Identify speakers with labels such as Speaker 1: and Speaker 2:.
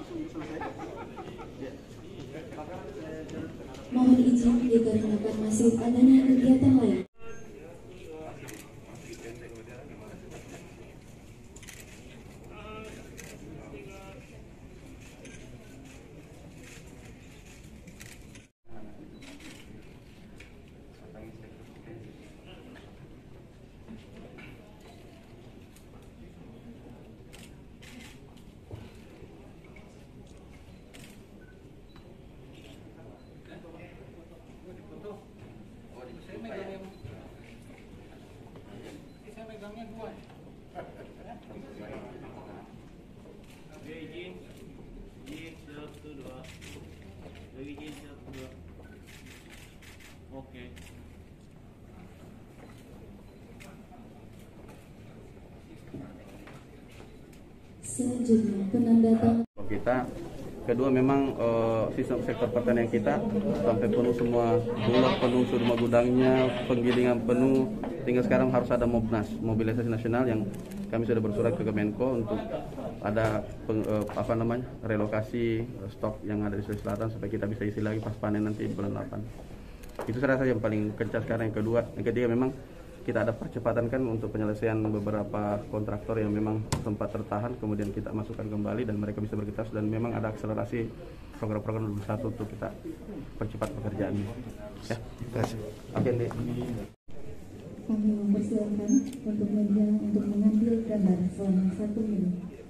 Speaker 1: Mohon izin dikarenakan masih adanya kegiatan lain.
Speaker 2: Oke.
Speaker 1: Selanjutnya penandatangan.
Speaker 3: Kita kedua memang sistem sektor pertanian kita sampai penuh semua, bulog penuh, semua gudangnya, penggilingan penuh. Tinggal sekarang harus ada Mobnas, mobilisasi nasional, yang kami sudah bersurat ke Kemenko untuk ada relokasi stok yang ada di Sulawesi Selatan supaya kita bisa isi lagi pas panen nanti di bulan 8. Itu saya rasa yang paling kencang sekarang. Yang kedua, yang ketiga memang kita ada percepatan kan untuk penyelesaian beberapa kontraktor yang memang sempat tertahan, kemudian kita masukkan kembali dan mereka bisa bergerak, dan memang ada akselerasi program-program bersatu untuk kita percepat pekerjaannya. Ya, terima kasih. Oke,
Speaker 1: Kami mempersilakan untuk media untuk mengambil gambar selama 1 menit.